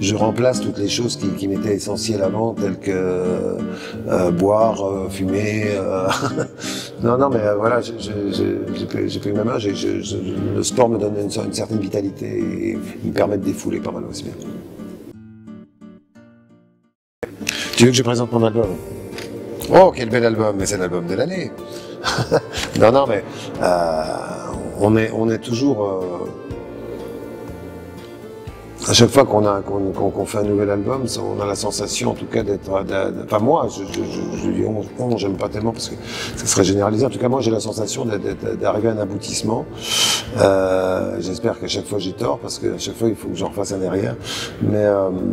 je remplace toutes les choses qui m'étaient essentielles avant, telles que boire, fumer. Non, non, mais voilà, j'ai pris ma main. Le sport me donne une certaine vitalité et il me permet de défouler pas mal aussi bien. Tu veux que je présente mon album? Oh, quel bel album! Mais c'est l'album de l'année. Non, non, mais on est toujours à chaque fois qu'on fait un nouvel album, on a la sensation, en tout cas, d'être. Enfin, moi, je dis on, j'aime pas tellement parce que ça serait généralisé. En tout cas, moi, j'ai la sensation d'arriver à un aboutissement. J'espère qu'à chaque fois j'ai tort parce qu'à chaque fois il faut que j'en refasse un derrière. Mais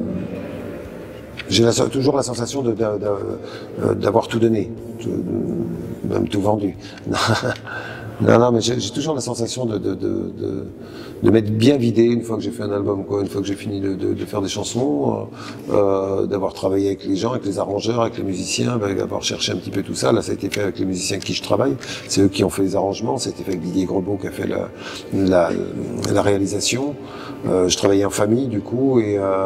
j'ai toujours la sensation d'avoir tout donné, même tout vendu. Non, non, mais j'ai toujours la sensation de m'être bien vidé une fois que j'ai fait un album, quoi, une fois que j'ai fini de faire des chansons, d'avoir travaillé avec les gens, avec les arrangeurs, avec les musiciens, d'avoir cherché un petit peu tout ça. Là, ça a été fait avec les musiciens avec qui je travaille. C'est eux qui ont fait les arrangements. Ça a été fait avec Didier Grebeau qui a fait la réalisation. Je travaillais en famille, du coup,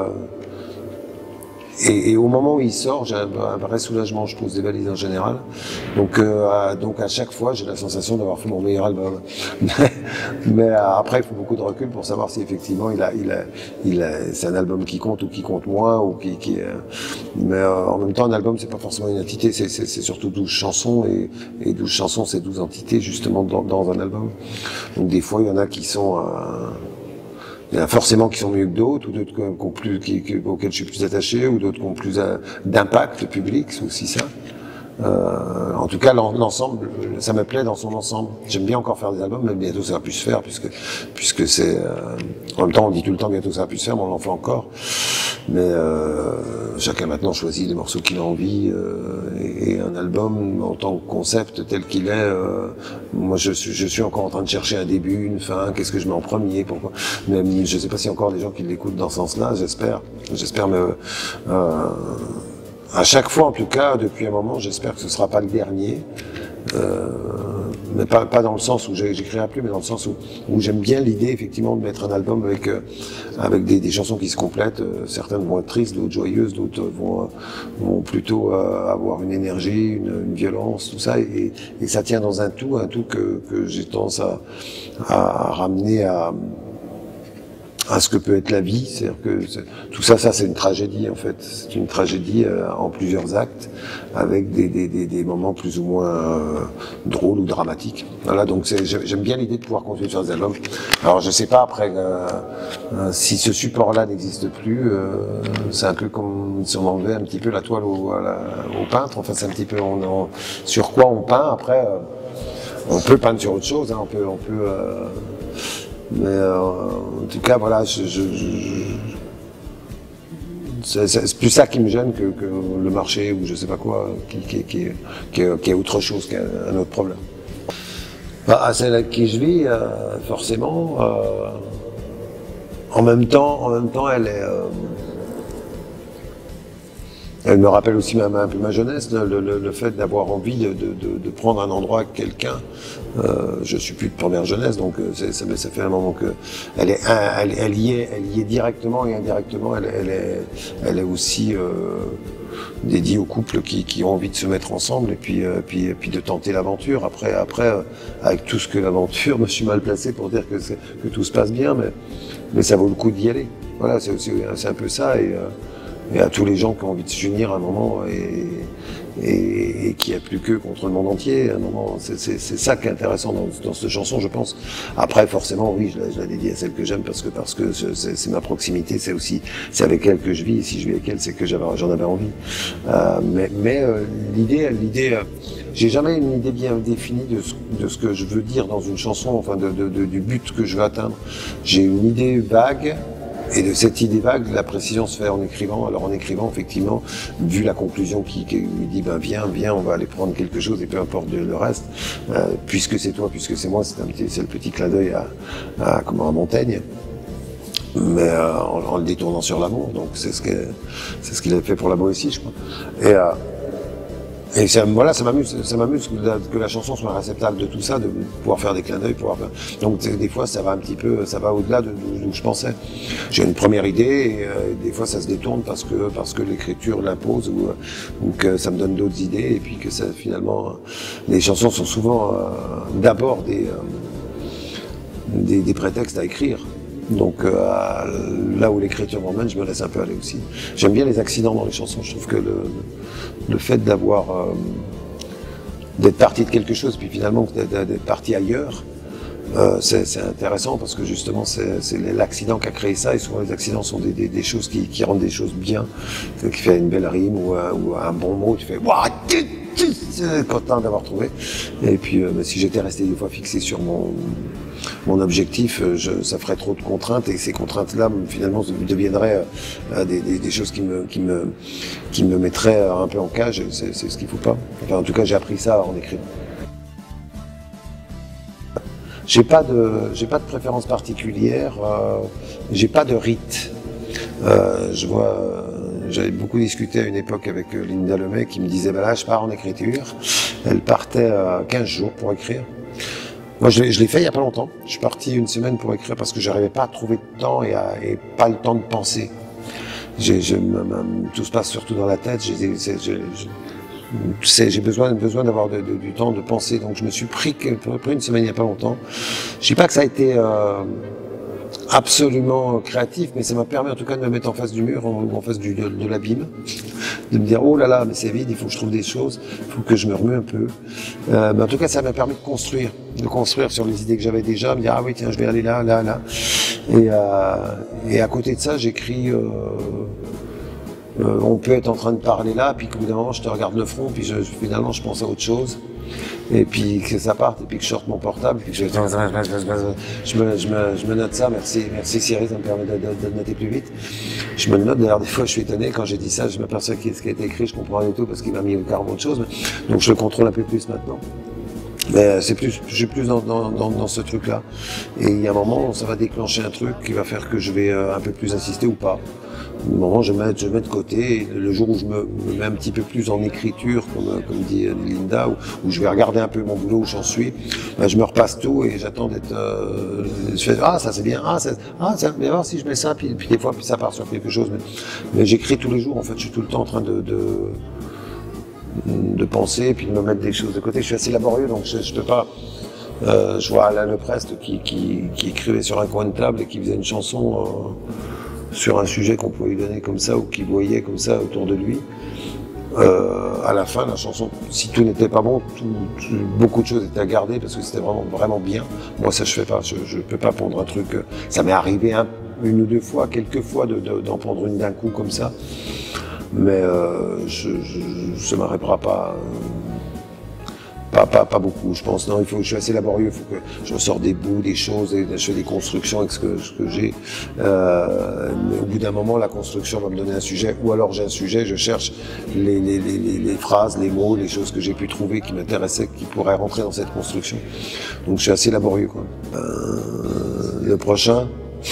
et au moment où il sort, j'ai un vrai soulagement, je pose des valises en général. Donc à chaque fois, j'ai la sensation d'avoir fait mon meilleur album. Mais après, il faut beaucoup de recul pour savoir si effectivement c'est un album qui compte ou qui compte moins ou mais en même temps, un album, c'est pas forcément une entité, c'est surtout 12 chansons et 12 chansons, c'est 12 entités justement dans un album. Donc des fois, il y en a qui sont il y en a forcément qui sont mieux que d'autres, ou d'autres auxquels je suis plus attaché, ou d'autres qui ont plus d'impact public, c'est aussi ça. En tout cas, l'ensemble, ça me plaît dans son ensemble. J'aime bien encore faire des albums, mais bientôt ça va plus se faire, puisque c'est... en même temps, on dit tout le temps bientôt ça va plus se faire, mais on en fait encore. Mais chacun maintenant choisit les morceaux qu'il a envie, et un album, en tant que concept tel qu'il est, moi je suis encore en train de chercher un début, une fin, qu'est-ce que je mets en premier, pourquoi. Même, je sais pas s'il y a encore des gens qui l'écoutent dans ce sens-là, j'espère, mais à chaque fois, en tout cas, depuis un moment, j'espère que ce sera pas le dernier. Mais pas dans le sens où j'écrirai plus, mais dans le sens où j'aime bien l'idée, effectivement, de mettre un album avec des chansons qui se complètent. Certaines vont être tristes, d'autres joyeuses, d'autres vont plutôt avoir une énergie, une violence, tout ça. Et ça tient dans un tout que j'ai tendance à ramener à ce que peut être la vie, c'est-à-dire que tout ça c'est une tragédie en fait, c'est une tragédie en plusieurs actes, avec des moments plus ou moins drôles ou dramatiques. Voilà, donc j'aime bien l'idée de pouvoir continuer sur des albums. Alors je sais pas après si ce support-là n'existe plus, c'est un peu comme si on enlevait un petit peu la toile au peintre. Enfin c'est un petit peu sur quoi on peint. Après on peut peindre sur autre chose, hein, on peut mais en tout cas, voilà, c'est plus ça qui me gêne que le marché ou je sais pas quoi, qui est autre chose qu'un autre problème. À celle avec qui je vis, forcément, en même temps, elle me rappelle aussi un peu ma jeunesse, le fait d'avoir envie de prendre un endroit avec quelqu'un. Je suis plus de première jeunesse, donc ça fait un moment que elle y est directement et indirectement. Elle est aussi dédiée aux couples qui ont envie de se mettre ensemble et puis de tenter l'aventure. Après, avec tout ce que l'aventure, je suis mal placé pour dire que tout se passe bien, mais ça vaut le coup d'y aller. Voilà, c'est un peu ça et à tous les gens qui ont envie de s'unir à un moment et qui a plus qu'eux contre le monde entier. À un moment, c'est ça qui est intéressant dans cette chanson, je pense. Après, forcément, oui, je la dédie à celle que j'aime parce que c'est ma proximité, c'est avec elle que je vis. Et si je vis avec elle, c'est que j'en avais envie. Mais l'idée, j'ai jamais une idée bien définie de ce que je veux dire dans une chanson, enfin du but que je veux atteindre. J'ai une idée vague. Et de cette idée vague, la précision se fait en écrivant. Alors en écrivant, effectivement, vu la conclusion qui lui dit viens, on va aller prendre quelque chose et peu importe le reste, puisque c'est toi, puisque c'est moi, c'est le petit clin d'œil à Montaigne, mais en le détournant sur l'amour. Donc c'est ce qu'il a fait pour la Boétie, je crois. Et voilà, ça m'amuse que la chanson soit réceptable de tout ça, de pouvoir faire des clins d'œil, donc des fois ça va un petit peu, ça va au-delà d'où je pensais. J'ai une première idée et des fois ça se détourne parce que l'écriture l'impose ou que ça me donne d'autres idées et puis que ça finalement les chansons sont souvent d'abord des prétextes à écrire. Donc là où l'écriture m'emmène, je me laisse un peu aller aussi. J'aime bien les accidents dans les chansons. Je trouve que le fait d'être parti de quelque chose, puis finalement d'être parti ailleurs, c'est intéressant parce que justement c'est l'accident qui a créé ça et souvent les accidents sont des choses qui rendent des choses bien, qui fait une belle rime ou un bon mot, tu fais waouh, content d'avoir trouvé. Et puis si j'étais resté des fois fixé sur mon objectif, ça ferait trop de contraintes et ces contraintes-là finalement deviendraient des choses qui me mettraient un peu en cage. C'est ce qu'il faut pas. Enfin, en tout cas, j'ai appris ça en écrivant. J'ai pas de préférence particulière. J'ai pas de rite. J'avais beaucoup discuté à une époque avec Linda Lemay qui me disait, bah là, je pars en écriture. Elle partait 15 jours pour écrire. Moi, je l'ai fait il y a pas longtemps. Je suis parti une semaine pour écrire parce que j'arrivais pas à trouver de temps et pas le temps de penser. Tout se passe surtout dans la tête. J'ai besoin d'avoir du temps de penser. Donc, je me suis pris une semaine il y a pas longtemps. Je dis pas que ça a été absolument créatif, mais ça m'a permis en tout cas de me mettre en face du mur, en face de l'abîme, de me dire oh là là, mais c'est vide, il faut que je trouve des choses, il faut que je me remue un peu. Mais en tout cas, ça m'a permis de construire sur les idées que j'avais déjà, me dire ah oui tiens, je vais aller là, là, là. Et à côté de ça, j'écris. On peut être en train de parler là, puis qu'au bout d'un moment, je te regarde le front, puis finalement, je pense à autre chose. Et puis que ça parte, et puis que je sorte mon portable, puis que je me note ça, merci Cyril, ça me permet de noter plus vite. Je me le note, d'ailleurs des fois je suis étonné, quand j'ai dit ça, je m'aperçois que ce qui a été écrit, je comprends rien du tout, parce qu'il m'a mis carrément de choses, donc je le contrôle un peu plus maintenant. Mais je suis plus dans ce truc-là. Et il y a un moment, ça va déclencher un truc qui va faire que je vais un peu plus insister ou pas. Au moment, je mets de côté. Et le jour où je me mets un petit peu plus en écriture, comme dit Linda, où je vais regarder un peu mon boulot où j'en suis, ben, je me repasse tout et j'attends d'être. Je fais ah ça c'est bien, ça bien voir si je mets ça, puis des fois puis ça part sur quelque chose. Mais j'écris tous les jours. En fait, je suis tout le temps en train de penser, puis de me mettre des choses de côté. Je suis assez laborieux, donc je peux pas. Je vois Alain Leprest qui écrivait sur un coin de table et qui faisait une chanson sur un sujet qu'on pouvait lui donner comme ça ou qu'il voyait comme ça autour de lui. À la fin, la chanson, si tout n'était pas bon, beaucoup de choses étaient à garder parce que c'était vraiment bien. Moi, ça je fais pas. Je peux pas pondre un truc. Ça m'est arrivé une ou deux fois, quelques fois, d'en pondre une d'un coup comme ça. Mais ça m'arrivera pas beaucoup, je pense. Non, je suis assez laborieux, il faut que je ressors des bouts, des choses, et je fais des constructions avec ce que j'ai. Mais au bout d'un moment, la construction va me donner un sujet, ou alors j'ai un sujet, je cherche les phrases, les mots, les choses que j'ai pu trouver qui m'intéressaient, qui pourraient rentrer dans cette construction. Donc je suis assez laborieux, quoi. Le prochain.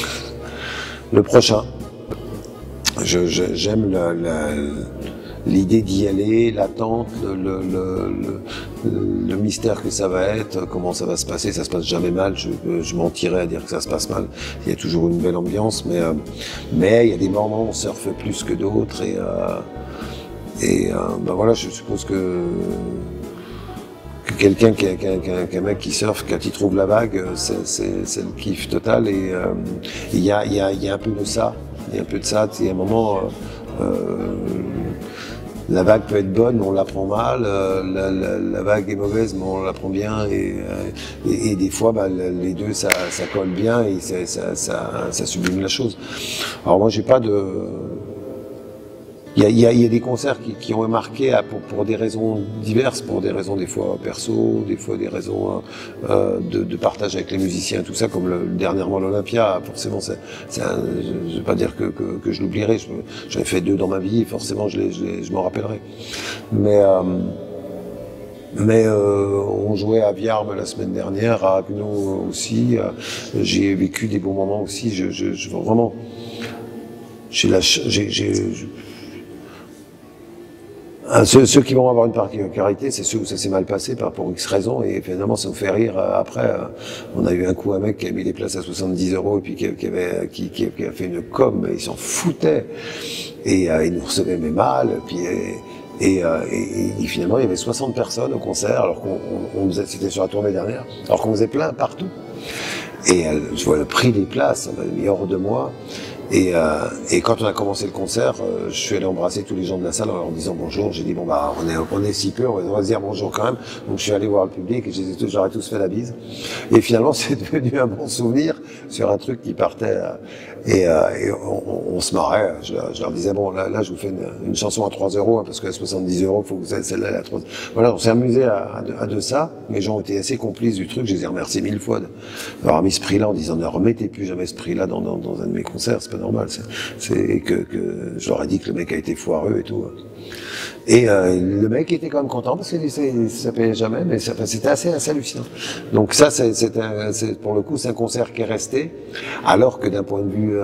J'aime l'idée d'y aller, l'attente, le mystère que ça va être, comment ça va se passer. Ça se passe jamais mal, je mentirais à dire que ça se passe mal. Il y a toujours une belle ambiance, mais il y a des moments où on surfe plus que d'autres ben voilà, je suppose que quelqu'un qu'un mec qui surfe, quand il trouve la vague, c'est le kiff total et il y a un peu de ça. Il y a un peu de ça, il y a un moment, la vague peut être bonne, mais on la prend mal, la vague est mauvaise, mais on la prend bien, et des fois, bah, les deux, ça colle bien, et ça sublime la chose. Alors moi, j'ai pas de... Il y a des concerts qui ont marqué pour des raisons diverses, pour des raisons des fois perso, des fois des raisons de partage avec les musiciens, tout ça, comme dernièrement l'Olympia. Forcément, je vais pas dire que je l'oublierai. J'en ai fait 2 dans ma vie, et forcément, je m'en rappellerai. Mais on jouait à Viarme la semaine dernière, à Agno aussi. J'ai vécu des bons moments aussi. Vraiment, Ceux qui vont avoir une particularité, c'est ceux où ça s'est mal passé pour X raisons, et finalement ça nous fait rire. Après, on a eu un coup un mec qui a mis les places à 70 € et puis qui a fait une com, mais il s'en foutait. Et il nous recevait mais mal, puis et finalement il y avait 60 personnes au concert, alors qu'on faisait, c'était sur la tournée dernière, alors qu'on faisait plein partout. Et je vois le prix des places, on m'a mis hors de moi. Et quand on a commencé le concert, je suis allé embrasser tous les gens de la salle en leur disant bonjour. J'ai dit bon bah on est si peu, on va se dire bonjour quand même. Donc je suis allé voir le public et j'aurais tous fait la bise. Et finalement c'est devenu un bon souvenir sur un truc qui partait et on se marrait. Je leur disais bon là je vous fais une chanson à 3 €, hein, parce qu'à 70 €, faut que celle-là à 3. Voilà, on s'est amusé à de ça. Les gens ont été assez complices du truc. Je les ai remerciés 1000 fois d'avoir mis ce prix-là en disant ne remettez plus jamais ce prix-là dans un de mes concerts. C'est pas normal, c'est que je leur ai dit que le mec a été foireux et tout. Et le mec était quand même content parce que ça payait jamais, mais c'était assez hallucinant. Donc ça, c'est pour le coup, c'est un concert qui est resté, alors que d'un point de vue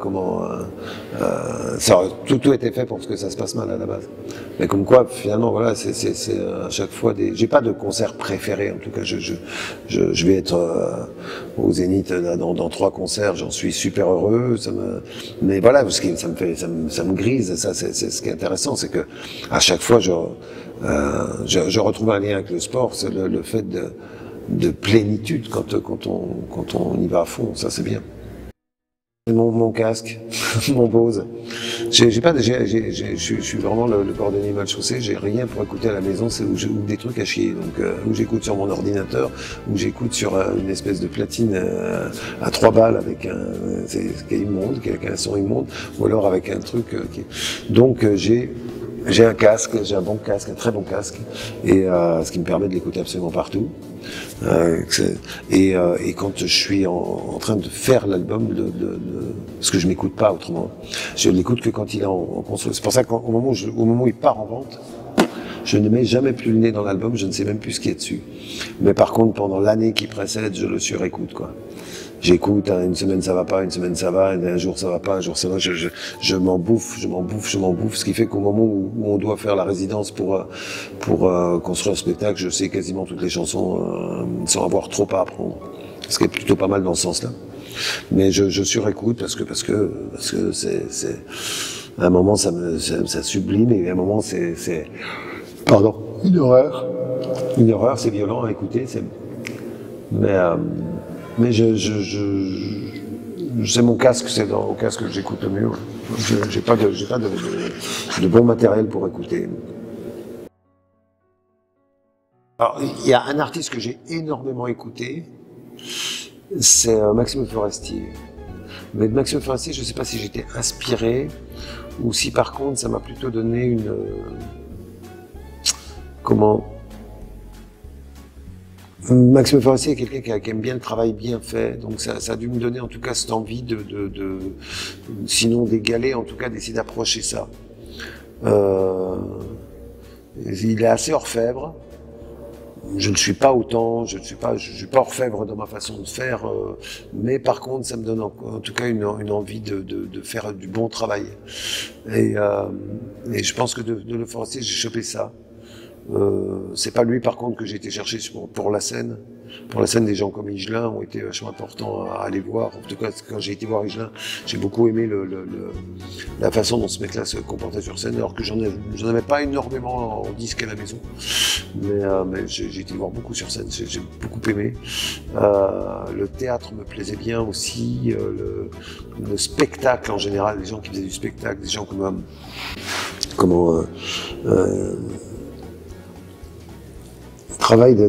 tout était fait pour que ça se passe mal à la base. Mais comme quoi, finalement, voilà, c'est à chaque fois j'ai pas de concert préféré. En tout cas, je vais être au Zénith dans 3 concerts, j'en suis super heureux. Mais voilà, ça me grise. Ça, c'est ce qui est intéressant, c'est que à chaque fois, je retrouve un lien avec le sport, c'est le fait de plénitude quand on y va à fond. Ça, c'est bien. Mon casque, mon Bose. Je suis vraiment le cordonnier mal chaussé. J'ai rien pour écouter à la maison, c'est où des trucs à chier. Donc où j'écoute sur mon ordinateur, où j'écoute sur une espèce de platine à 3 balles avec qui est immonde, qui a un son immonde, ou alors avec un truc donc j'ai un casque, j'ai un bon casque, un très bon casque, et ce qui me permet de l'écouter absolument partout. Et quand je suis en train de faire l'album, parce que je m'écoute pas autrement, je l'écoute que quand il est en construction. C'est pour ça qu'au moment où il part en vente, je ne mets jamais plus le nez dans l'album, je ne sais même plus ce qui est dessus. Mais par contre, pendant l'année qui précède, je le surécoute, quoi. J'écoute, hein, une semaine ça va pas, une semaine ça va, un jour ça va pas, un jour ça va, je m'en bouffe, ce qui fait qu'au moment où on doit faire la résidence pour construire un spectacle, je sais quasiment toutes les chansons sans avoir trop à apprendre. Ce qui est plutôt pas mal dans ce sens-là. Mais je surécoute parce que c'est à un moment ça sublime, et à un moment c'est pardon, une horreur. Une horreur, c'est violent à écouter, mais c'est mon casque, c'est dans mon casque que j'écoute le mieux. Ouais. J'ai pas de bon matériel pour écouter. Alors, il y a un artiste que j'ai énormément écouté, c'est Maxime Forestier. Mais de Maxime Forestier, je ne sais pas si j'étais inspiré, ou si par contre ça m'a plutôt donné Maxime Forestier est quelqu'un qui aime bien le travail bien fait, donc ça a dû me donner en tout cas cette envie sinon d'égaler, en tout cas d'essayer d'approcher ça. Il est assez orfèvre. Je ne suis pas autant, je suis pas orfèvre dans ma façon de faire, mais par contre ça me donne en tout cas une envie de faire du bon travail. Et je pense que de Le Forestier, j'ai chopé ça. C'est pas lui par contre que j'ai été chercher pour la scène. Pour la scène, des gens comme Higelin ont été vachement importants à aller voir. En tout cas, quand j'ai été voir Higelin, j'ai beaucoup aimé la façon dont ce mec-là se comportait sur scène, alors que j'en avais pas énormément en disque à la maison. Mais j'ai été le voir beaucoup sur scène, j'ai beaucoup aimé. Le théâtre me plaisait bien aussi, le spectacle en général, les gens qui faisaient du spectacle, des gens travail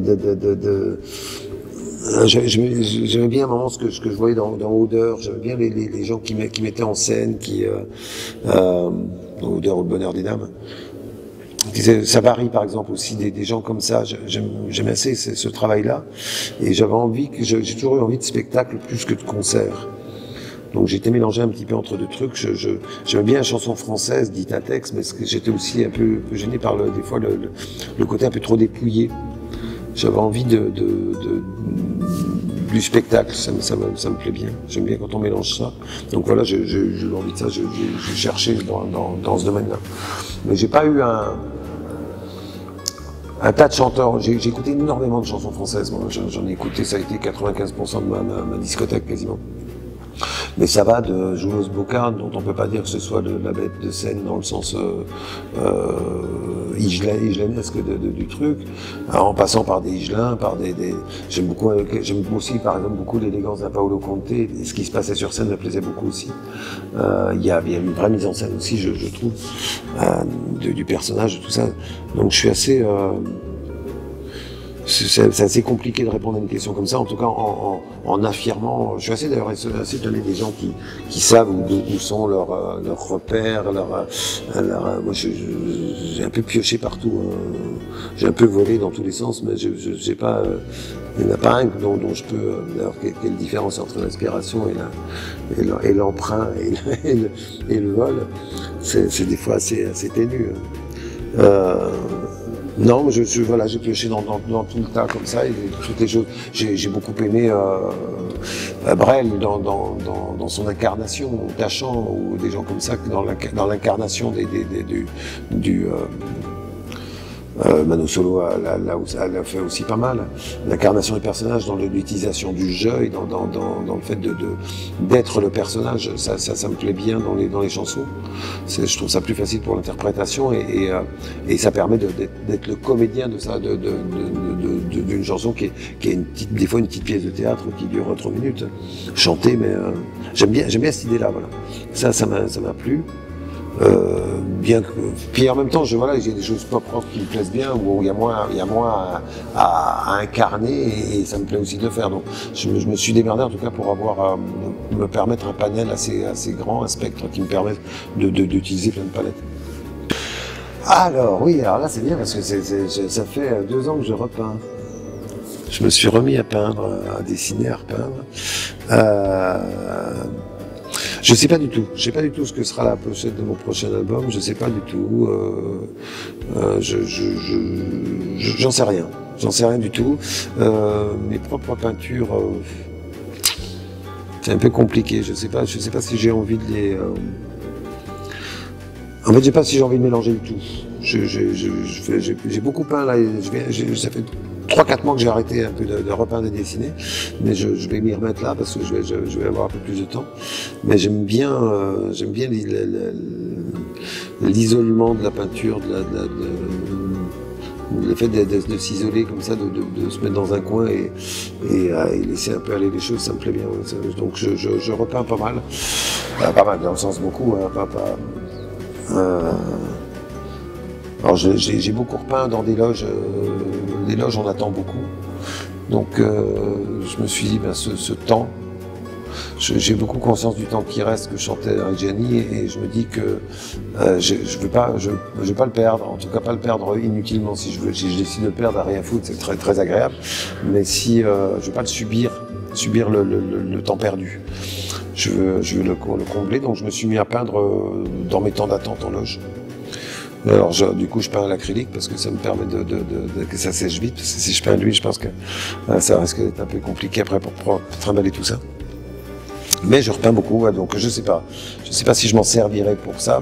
j'aimais bien à un moment ce que je voyais dans Odeur, j'aimais bien les gens qui mettaient en scène, Odeur ou le bonheur des dames. Ça varie par exemple aussi des gens comme ça, j'aime assez ce travail-là, et j'ai toujours eu envie de spectacle plus que de concert. Donc j'étais mélangé un petit peu entre deux trucs. J'aimais bien la chanson française dite à texte, mais j'étais aussi un peu gêné par des fois le côté un peu trop dépouillé. J'avais envie du spectacle, ça me plaît bien. J'aime bien quand on mélange ça. Donc voilà, j'ai eu envie de ça, j'ai cherché dans ce domaine-là. Mais j'ai pas eu un tas de chanteurs. J'ai écouté énormément de chansons françaises. Moi, j'en ai écouté, ça a été 95% de ma discothèque quasiment. Mais ça va de Julos Bocard, dont on peut pas dire que ce soit la bête de scène dans le sens higelanesque du truc, en passant par des higelins, par j'aime aussi par exemple beaucoup l'élégance d'un Paolo Conte, et ce qui se passait sur scène me plaisait beaucoup aussi. Il y a une vraie mise en scène aussi, je trouve, du personnage, tout ça. Donc je suis assez... c'est assez compliqué de répondre à une question comme ça, en tout cas en affirmant. Je suis assez d'ailleurs assez étonné des gens qui savent où sont leurs repères, moi j'ai un peu pioché partout, j'ai un peu volé dans tous les sens, mais j'ai pas, il n'y en a pas un dont je peux. D'ailleurs, quelle différence entre l'inspiration et l'emprunt et le vol, c'est des fois assez ténu. Non, voilà, j'ai pioché dans tout le tas comme ça, et toutes les choses. J'ai beaucoup aimé Brel dans son incarnation, Tachant, ou des gens comme ça, dans l'incarnation du Mano Solo elle a fait aussi pas mal. L'incarnation des personnages, dans l'utilisation du jeu et dans le fait d'être le personnage, ça me plaît bien dans les chansons. Je trouve ça plus facile pour l'interprétation et ça permet d'être le comédien d'une chanson qui est des fois une petite pièce de théâtre qui dure 3 minutes. Chanter, mais j'aime bien cette idée-là, voilà. Ça m'a plu. Puis en même temps, j'ai des choses pop rock qui me plaisent bien, où il y a moins à incarner, et ça me plaît aussi de le faire. Donc je me suis démerdé en tout cas pour me permettre un panel assez grand, un spectre qui me permet d'utiliser plein de palettes. Alors oui, alors là c'est bien parce que ça fait 2 ans que je repeins. Je me suis remis à peindre, à dessiner, à repeindre. Je sais pas du tout. Je sais pas du tout ce que sera la pochette de mon prochain album. Je sais pas du tout. J'en sais rien. J'en sais rien du tout. Mes propres peintures, c'est un peu compliqué. Je sais pas si j'ai envie de les. En fait, je sais pas si j'ai envie de mélanger du tout. J'ai beaucoup peint là. Ça fait 3-4 mois que j'ai arrêté un peu de repeindre et dessiner, mais je vais m'y remettre là parce que je vais avoir un peu plus de temps. Mais j'aime bien l'isolement de la peinture, le fait de s'isoler comme ça, de se mettre dans un coin et laisser un peu aller les choses, ça me plaît bien. Ouais. Donc je repeins pas mal, pas mal dans le sens beaucoup, hein, alors j'ai beaucoup repeint dans des loges. Les loges, on attend beaucoup. Donc je me suis dit, ce temps, j'ai beaucoup conscience du temps qui reste, que je chantais avec Gianni, et je me dis que je vais pas le perdre, en tout cas pas le perdre inutilement. Si je décide de le perdre à rien foutre, c'est très très agréable. Mais si je vais pas le subir le temps perdu. Je veux le combler, donc je me suis mis à peindre dans mes temps d'attente en loge. Alors du coup je peins à l'acrylique parce que ça me permet que ça sèche vite, parce que si je peins à l'huile, je pense que ça risque d'être un peu compliqué après pour trimballer tout ça. Mais je repeins beaucoup, ouais, donc je sais pas si je m'en servirai pour ça,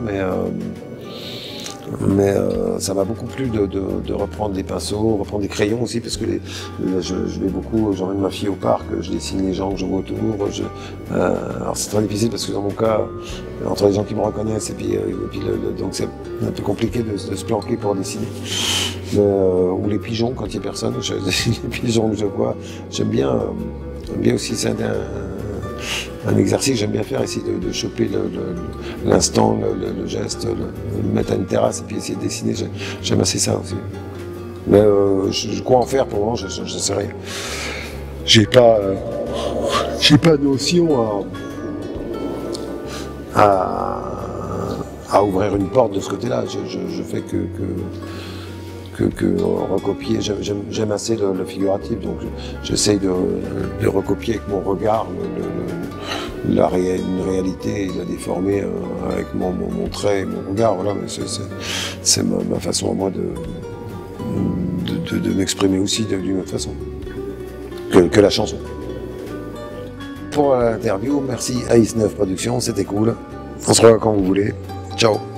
mais ça m'a beaucoup plu de reprendre des pinceaux, reprendre des crayons aussi, parce que je vais beaucoup, j'emmène ma fille au parc, je dessine les gens que je vois autour. Alors c'est très difficile parce que dans mon cas, entre les gens qui me reconnaissent et puis donc c'est un peu compliqué de se planquer pour dessiner. Ou les pigeons quand il n'y a personne, je dessine les pigeons que je vois. J'aime bien aussi, c'est un exercice que j'aime bien faire, essayer de choper l'instant, le geste, le mettre à une terrasse et puis essayer de dessiner. J'aime assez ça aussi. Mais quoi en faire pour le moment, je ne sais rien. J'ai pas notion à ouvrir une porte de ce côté-là. Je fais que recopier. J'aime assez le figuratif, donc j'essaye de recopier avec mon regard une réalité et la déformer avec mon trait et mon regard. Voilà, mais c'est ma façon à moi de m'exprimer aussi d'une autre façon que la chanson. Pour l'interview, merci à Is9 Productions, c'était cool. On se revoit quand vous voulez. Ciao.